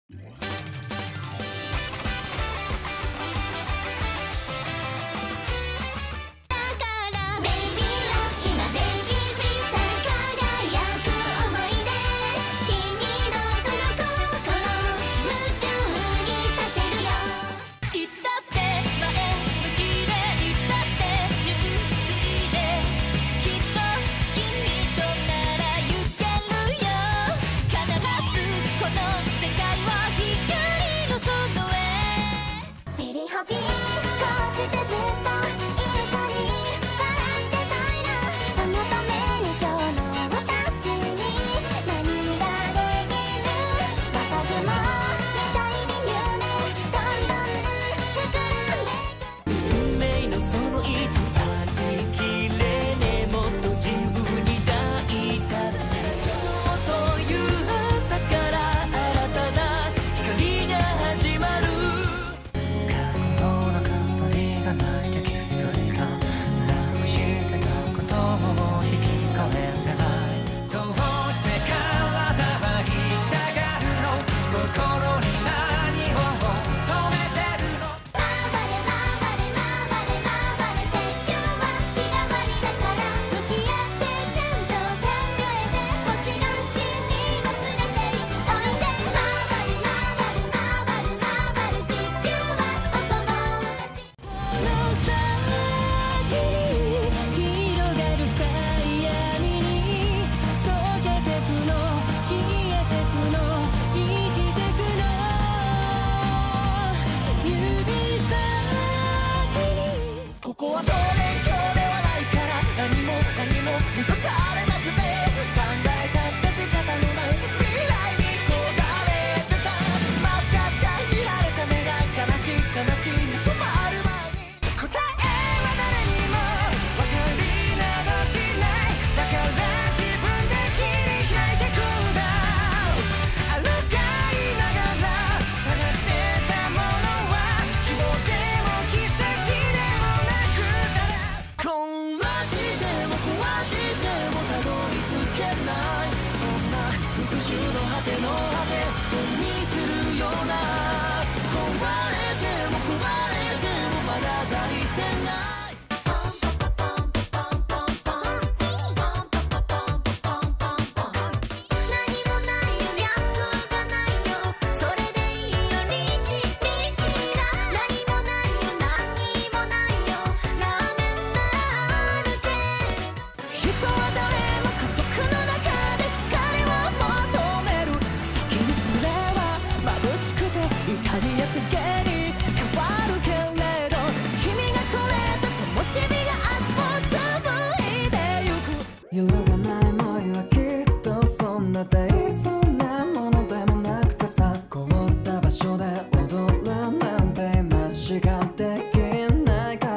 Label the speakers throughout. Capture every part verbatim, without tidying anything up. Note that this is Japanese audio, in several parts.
Speaker 1: 揺るがない思いはきっとそんな大そんなものでもなくてさ、凍った場所で踊るなんて間違ってできないから、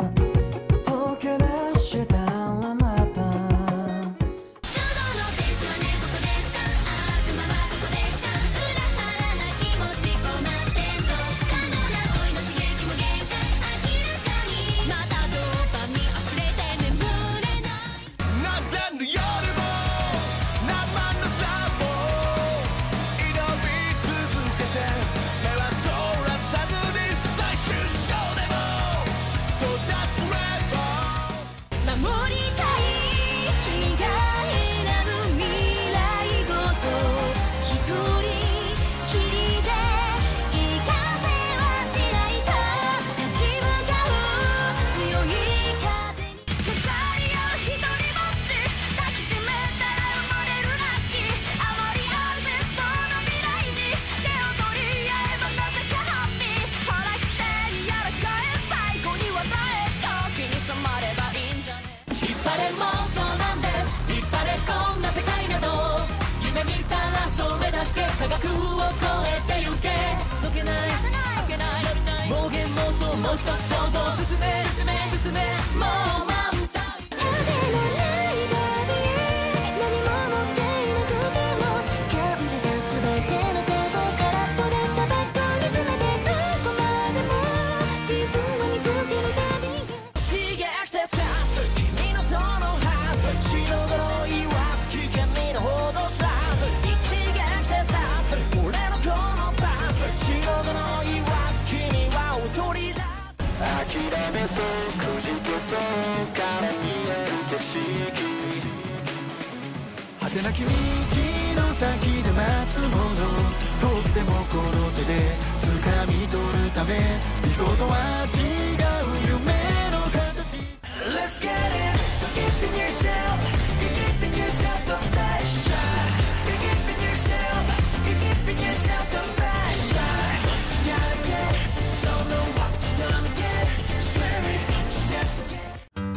Speaker 1: 溶け出したらまたちょうどの電車ね、ここでしか悪魔はここでしか裏腹な気持ち困ってんぞ、過度な恋の刺激も限界、明らかにまたドーパミン溢れて眠れない何千の夜も何万の朝も挑み続けて目はそらさずに最終章でも到達すれば守りたい君が選ぶ未来ごと一人きりでいかせはしないと立ち向かう強い風に二人を一人ぼっち抱きしめたら生まれるラッキー、あまり合う絶望の未来に手を取り合えばなぜかハッピー、ほら来てやらかえ最後に笑え時に染まればいいんじゃね、引っ張れもそうなんです、引っ張れこんな世界など夢見たらそれだけ科学を超えてゆけ、解けない開けない妄言妄想もう一つどうぞ進め進め進めもう満タン果てのない旅、何も持っていなくても感じた全てのこと空っぽだったバッグに詰めてどこまでも自分を見つける旅が違ってさ君のそのハート血の呪いは月神のほどさ違ってさ俺のこのパ
Speaker 2: そうくじけそうから見える景色果てなき道の先で待つもの遠くてもこの手で掴み取るため理想とは違う夢の形 Let's get it So give it yourself Give it yourself the best shot Give it yourself Give it yourself the best shot What you gotta get So know what you gonna get Swear it What you gotta get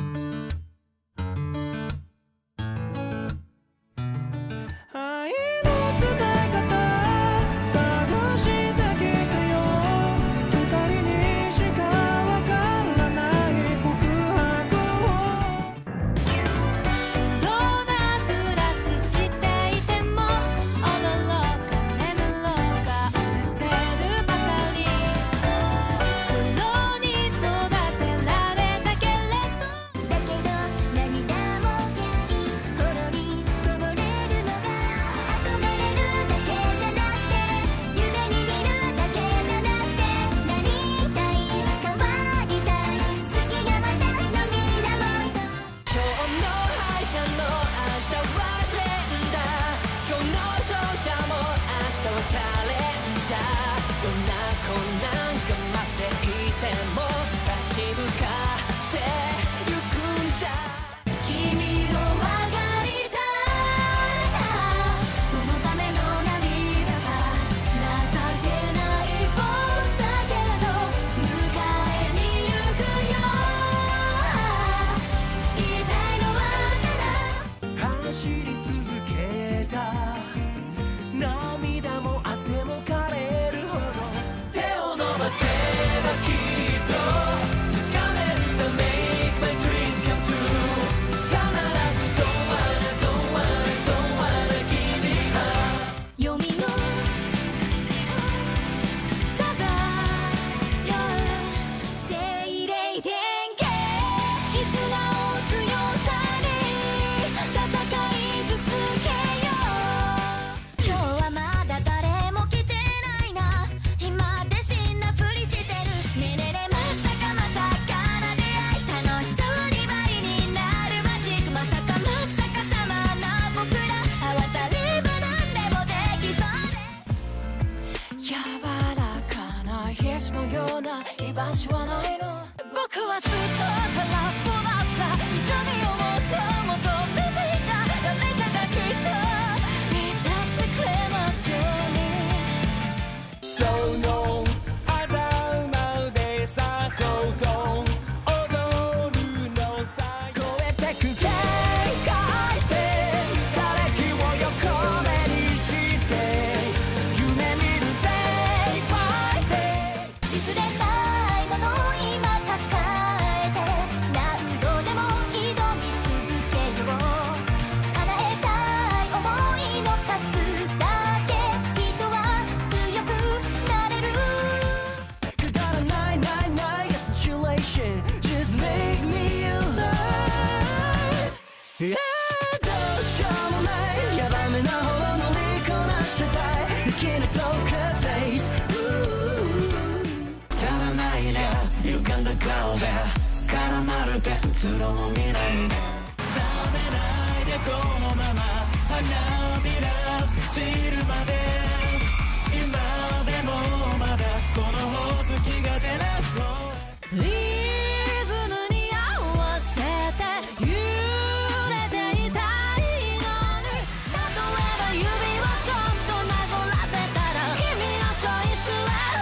Speaker 2: 愛の伝え方探してきたよ二人にしかわからない告白を
Speaker 3: どんな暮らししていても踊ろうか眠ろうか焦ってるばかり苦労に育てられたけれどだけど涙もキャリほろりこぼれるのが憧れるだけじゃなくて夢に見るだけじゃなくてなりたい変わりたい好きが私の源今日の敗者の明日はジェンダー今日の勝者も明日はチャレンジャーどんな困難が待っていても立ち向かってゆくんだ君を分かりたいなそのための涙さ情けない僕だけど迎えに行くよ言いたいのはただ
Speaker 2: 走り続けた涙も汗も枯れるほど手を伸ばせばきっと掴めるさ Make my dreams come true 必ず Don't wanna don't wanna don't wanna give it up
Speaker 3: 読みのただよ精霊典型絆を強さに戦い続けよう今日はまだ誰も来てないな今で死んだふりしてるねえねえねえまさかまさかな出会い楽しそうにバリになるマジックまさかまさかさまな僕ら合わされば何でもできそうで柔らかな皮膚のような居場所はないの僕はずっと空っぽだった痛みをもっと求めていた誰かがきっと満たしてくれますように
Speaker 2: その頭でさほど踊るのさ超えてく限界点瓦礫を横目にして夢見る Day by day
Speaker 3: 譲れないものを今抱えて何度でも挑み続けよう叶えたい想いの数だけ人は強くなれる
Speaker 2: くだらないないないが Situation Just make me alive Yeah どうしようもないヤバめなほど乗りこなしたい生きるポーカーフェイス足らないね歪んだ顔で絡まるてうつろも見ないで冷めないでこのまま花びら散るまで今でもまだこのほおずきが出なそう
Speaker 3: リズムに合わせて揺れていたいのに例えば指をちょっとなぞらせたら君のチョイスは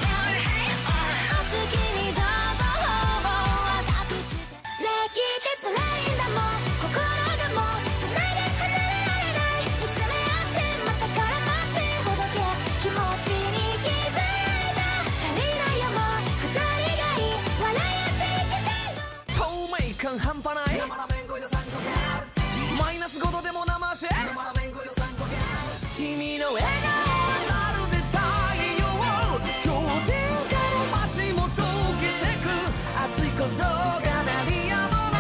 Speaker 3: 好きにどうぞほぼ私して歴って辛いんだもん心がもう繋いで離れられない見つめ合ってまた絡まってほどけ気持ちに気づいた足りないよもう二人がいい笑い合っていきたいの
Speaker 2: 透明感半端ないマイナスごどでも生足君の笑顔はまるで太陽氷点下の街も溶けてく熱いことが鳴りやま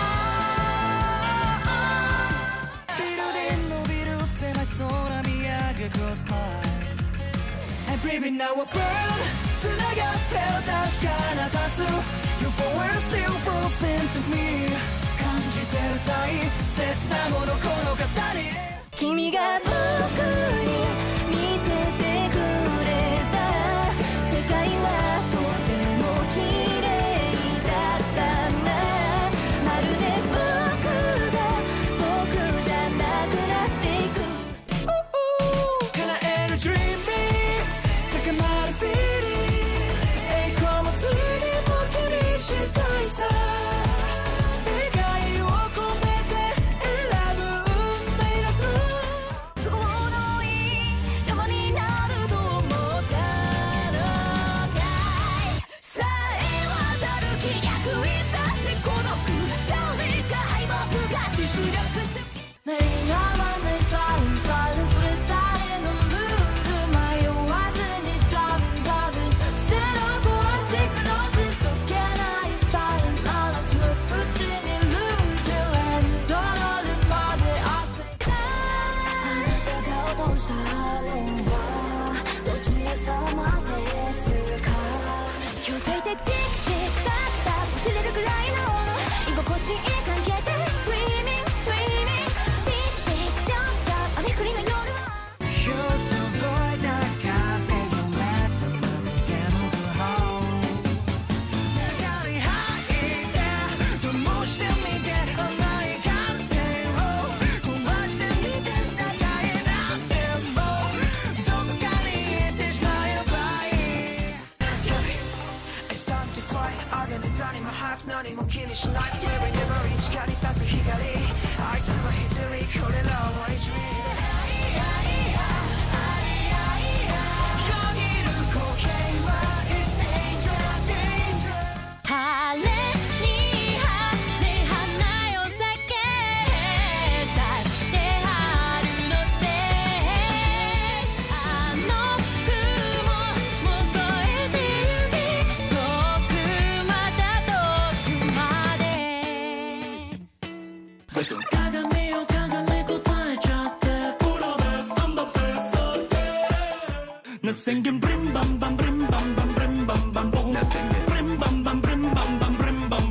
Speaker 2: ないビルディングビル狭い空見上げ Cross my eyes I'm breathing now a burn 繋がってよ確かなパス
Speaker 1: But we're still frozen to me 感じてる大切なものこの語り
Speaker 3: 君が僕に見せてくれた世界はとても綺麗だったなまるで僕が僕じゃなくなっていく
Speaker 1: 叶える Dream me 高まる Feeling 栄光もついに僕にしたいさ願いを込めて選ぶ運命の
Speaker 3: 都合のいい玉になると思ったのかいさえ渡る気逆いさって孤独勝利か敗北か実力主義願わないサインサイレンそれ誰のルール迷わずに多分多分捨てろ壊してくのちそけないサイレンならその口にルージュエンドロールまで汗かあなたが落としたのはどちら様ですか強制的チクチクタクタク忘れるくらいの居心地いい関係で Swimming Swimming Beach Beach Jump Jump 雨降りの夜は
Speaker 1: ひょっと覚えた風よめたまつげのブハ中に入って灯してみて甘い感性を壊してみて世界なんてもうどこかに行ってしまえばいい I start to fly 上げて何も吐き何も気にしない Scary never 一光さす光あいつはヒステリーこれらはいじめ
Speaker 3: 晴れに羽花よ咲け去って春のせいあの雲も越えてゆき遠くまた遠くまで
Speaker 1: 鏡を鏡答えちゃってプロです I'm the best yeah Now singing brim bam bam brim bam bam brim bam bam boom Now singing brim bam bam brim bam bam brim bam